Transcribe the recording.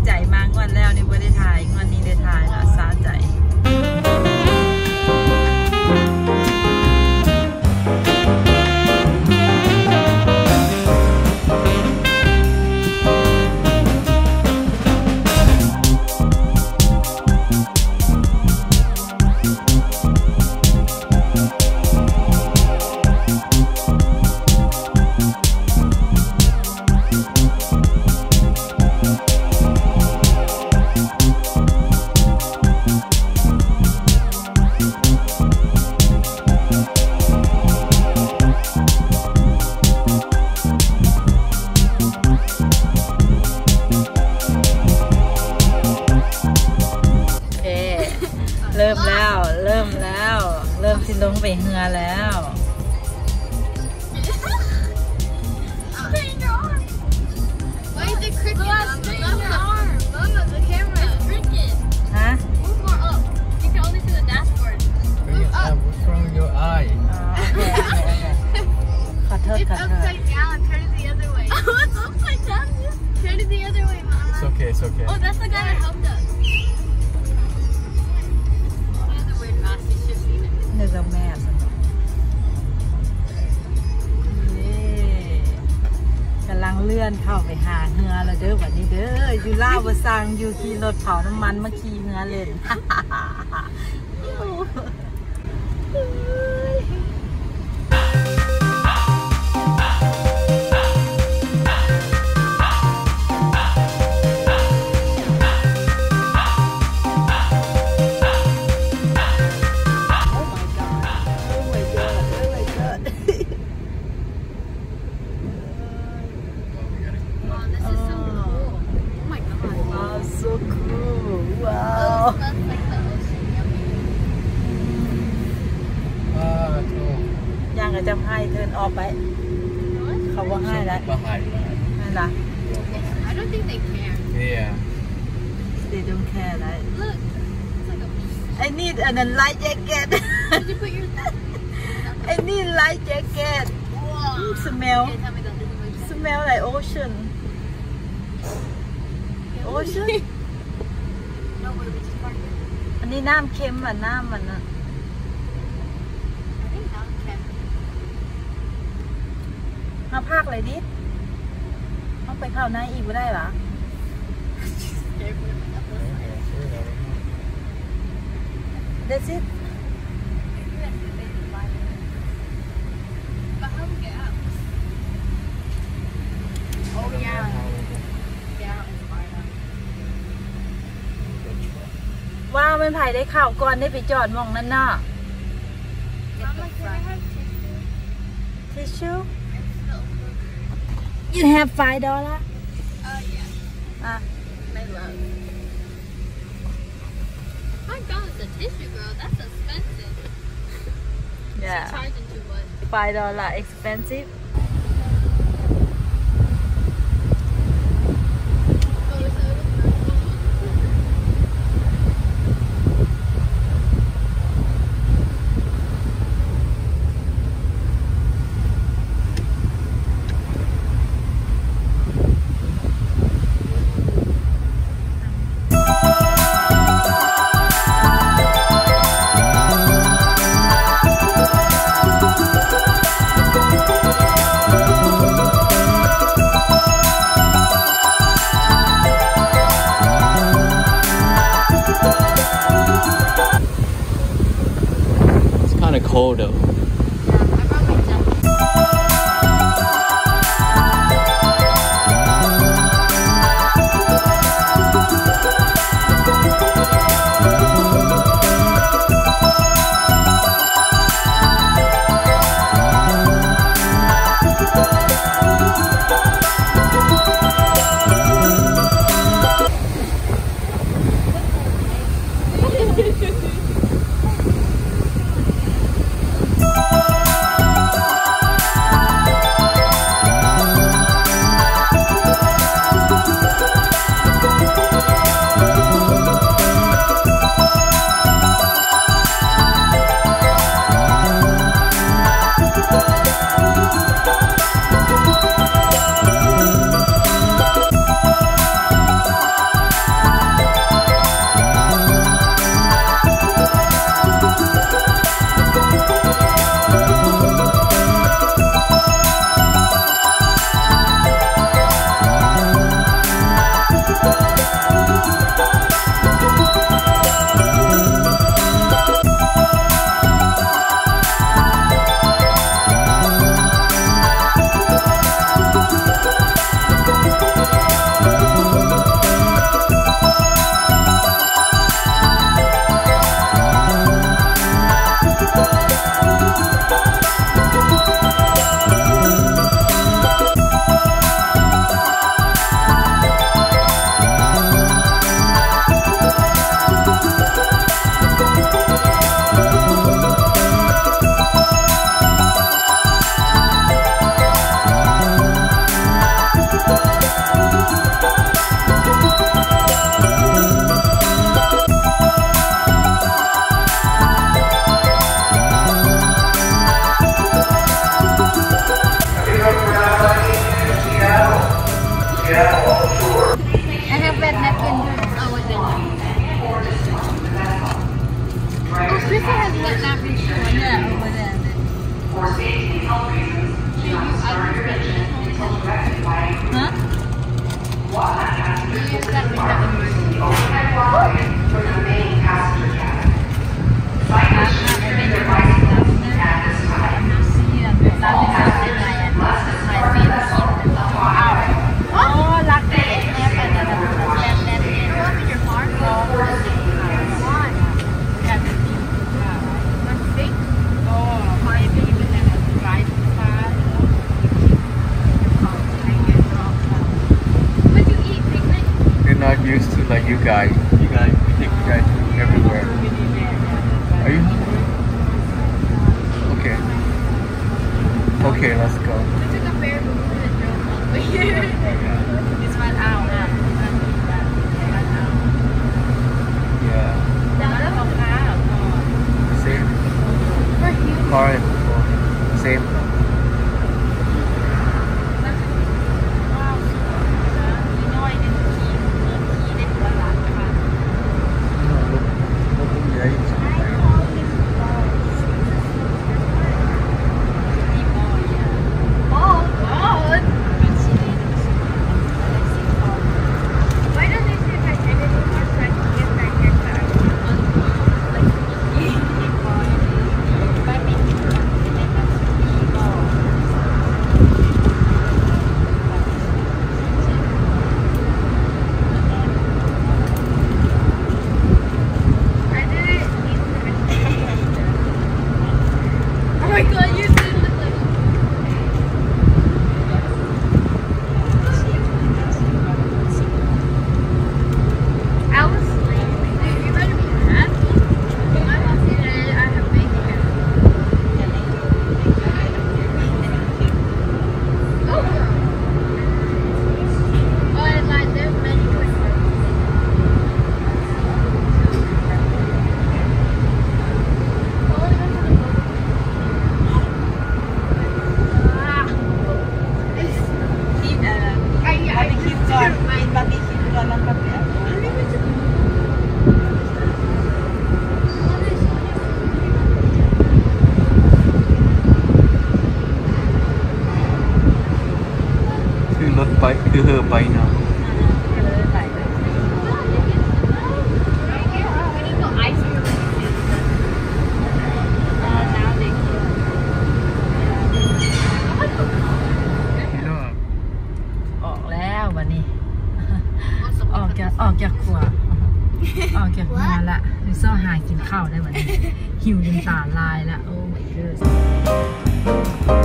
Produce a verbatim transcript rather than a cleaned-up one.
ใจมากงวดแล้วนี่บ่ได้ถ่ายงวดนี้ได้ถ่ายแล้วสาใจเริ่มแล้วเริ่มแล้วเริ่มที่ลงไปเหือแล้ว ฮะ ขอโทษขอโทษ It's okay, it's okay. Oh, that's the guy that helped us. He has a weird mask. He's just seen it. นี่จะแม่สนุกกำลังเลื่อนเข้าไปหาเหือแล้วเด้อวันนี้เด้ออยู่ล่าบะซังอยู่ขี่รถเผาน้ำมันมาขี่เหือเล่น ย่างก็จะให้เทินออกไปเขาว่าให้แล้วให้ละ I don't think they care. Yeah. they don't care right Look, it's like a beach. I need an light jacket Did you put your? I need light jacket Wow. smell Okay, tell me that. This is what you said. smell like ocean ocean No, wait, we just parked it. อันนี้น้ำเค็มอ่ะน้ำมันอ่ะ I think now it's camping. มาภาคเลยดิต้องไปเข้าในอีกไม่ได้หรอ That's it But how do we get out? Oh yeah. Yeah, it's fine now. ว้าวมันไผ่ได้ข่าวก่อนได้ไปจอดมองนั่นน่ะ Mama, can I have tissue? tissue It's still food. you have five dollar Uh, yeah. อ่ะ My love. Five dollars a tissue, girl. That's expensive. yeah Charging too much. five dollar expensive It's kind of cold though. Yeah, I brought my jacket. you guys. You guys, we take you guys everywhere. Are you hungry? Okay. Okay, let's go. We took a ferry, but we could have drove all the way here. It's one hour. Yeah. Same. Car and football. Same. Bike, đưa her bike now. ออกแล้ววันนี้ ออกจากออกจากครัวออกจากงานละดิซ่อหากินข้าวได้วันนี้หิวจนตาลายละโอ้ my god